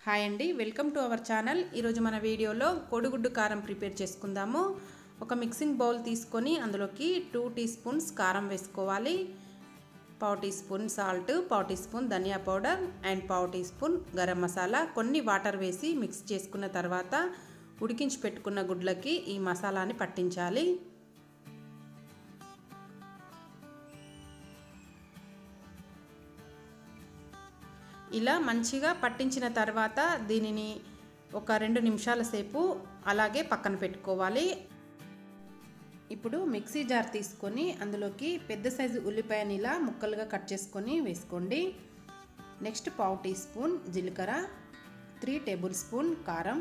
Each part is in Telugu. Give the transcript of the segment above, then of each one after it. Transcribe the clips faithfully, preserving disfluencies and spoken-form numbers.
హాయ్ అండి, వెల్కమ్ టు అవర్ ఛానల్. ఈరోజు మన వీడియోలో కోడిగుడ్డు కారం ప్రిపేర్ చేసుకుందాము. ఒక మిక్సింగ్ బౌల్ తీసుకొని అందులోకి టూ టీ స్పూన్స్ కారం వేసుకోవాలి. పావు టీ స్పూన్ సాల్ట్, పావు టీ స్పూన్ ధనియా పౌడర్ అండ్ పావు టీ స్పూన్ గరం మసాలా, కొన్ని వాటర్ వేసి మిక్స్ చేసుకున్న తర్వాత ఉడికించి పెట్టుకున్న గుడ్లకి ఈ మసాలాని పట్టించాలి. ఇలా మంచిగా పట్టించిన తర్వాత దీనిని ఒక రెండు నిమిషాల సేపు అలాగే పక్కన పెట్టుకోవాలి. ఇప్పుడు మిక్సీ జార్ తీసుకొని అందులోకి పెద్ద సైజు ఉల్లిపాయని ఇలా ముక్కలుగా కట్ చేసుకొని వేసుకోండి. నెక్స్ట్ పావు టీ స్పూన్ జీలకర్ర, త్రీ టేబుల్ స్పూన్ కారం,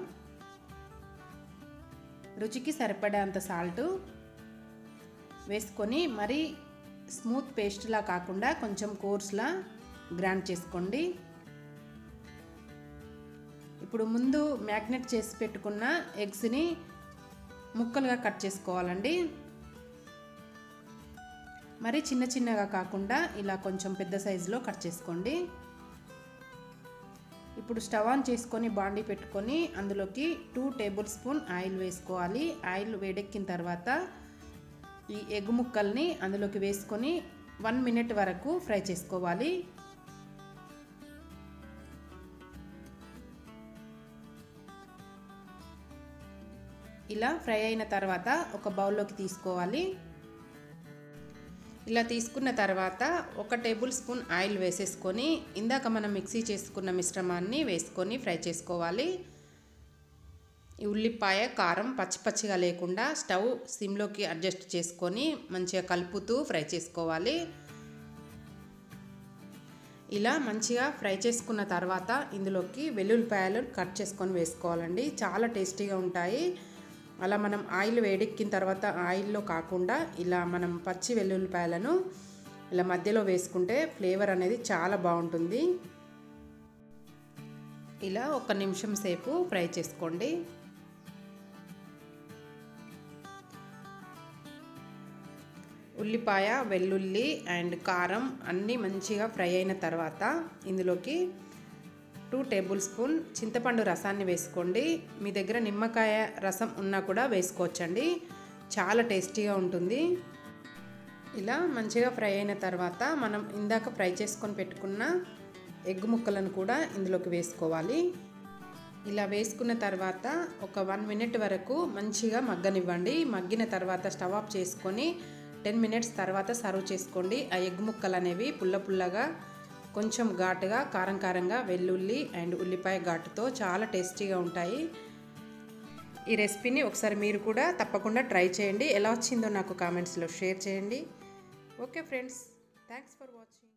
రుచికి సరిపడేంత సాల్ట్ వేసుకొని మరి స్మూత్ పేస్ట్లా కాకుండా కొంచెం కోర్స్లా గ్రైండ్ చేసుకోండి. ఇప్పుడు ముందు మ్యాగ్నెట్ చేసి పెట్టుకున్న ఎగ్స్ని ముక్కలుగా కట్ చేసుకోవాలండి. మరి చిన్న చిన్నగా కాకుండా ఇలా కొంచెం పెద్ద సైజులో కట్ చేసుకోండి. ఇప్పుడు స్టవ్ ఆన్ చేసుకొని బాండీ పెట్టుకొని అందులోకి టూ టేబుల్ స్పూన్ ఆయిల్ వేసుకోవాలి. ఆయిల్ వేడెక్కిన తర్వాత ఈ ఎగ్ ముక్కల్ని అందులోకి వేసుకొని వన్ మినిట్ వరకు ఫ్రై చేసుకోవాలి. ఇలా ఫ్రై అయిన తర్వాత ఒక బౌల్లోకి తీసుకోవాలి. ఇలా తీసుకున్న తర్వాత ఒక టేబుల్ స్పూన్ ఆయిల్ వేసేసుకొని ఇందాక మనం మిక్సీ చేసుకున్న మిశ్రమాన్ని వేసుకొని ఫ్రై చేసుకోవాలి. ఈ ఉల్లిపాయ కారం పచ్చి పచ్చిగా లేకుండా స్టవ్ సిమ్లోకి అడ్జస్ట్ చేసుకొని మంచిగా కలుపుతూ ఫ్రై చేసుకోవాలి. ఇలా మంచిగా ఫ్రై చేసుకున్న తర్వాత ఇందులోకి వెల్లుల్లిపాయలు కట్ చేసుకొని వేసుకోవాలండి. చాలా టేస్టీగా ఉంటాయి. అలా మనం ఆయిల్ వేడెక్కిన తర్వాత ఆయిల్లో కాకుండా ఇలా మనం పచ్చి వెల్లుల్లిపాయలను ఇలా మధ్యలో వేసుకుంటే ఫ్లేవర్ అనేది చాలా బాగుంటుంది. ఇలా ఒక నిమిషం సేపు ఫ్రై చేసుకోండి. ఉల్లిపాయ, వెల్లుల్లి అండ్ కారం అన్నీ మంచిగా ఫ్రై అయిన తర్వాత ఇందులోకి టూ టేబుల్ స్పూన్ చింతపండు రసాన్ని వేసుకోండి. మీ దగ్గర నిమ్మకాయ రసం ఉన్నా కూడా వేసుకోవచ్చండి. చాలా టేస్టీగా ఉంటుంది. ఇలా మంచిగా ఫ్రై అయిన తర్వాత మనం ఇందాక ఫ్రై చేసుకొని పెట్టుకున్న ఎగ్ ముక్కలను కూడా ఇందులోకి వేసుకోవాలి. ఇలా వేసుకున్న తర్వాత ఒక వన్ మినిట్ వరకు మంచిగా మగ్గనివ్వండి. మగ్గిన తర్వాత స్టవ్ ఆఫ్ చేసుకొని టెన్ మినిట్స్ తర్వాత సర్వ్ చేసుకోండి. ఆ ఎగ్ ముక్కలు అనేవి పుల్ల పుల్లగా కొంచెం ఘాటుగా కారం కారంగా వెల్లుల్లి అండ్ ఉల్లిపాయ ఘాటుతో చాలా టేస్టీగా ఉంటాయి. ఈ రెసిపీని ఒకసారి మీరు కూడా తప్పకుండా ట్రై చేయండి. ఎలా వచ్చిందో నాకు కామెంట్స్లో షేర్ చేయండి. Okay friends, thanks for watching.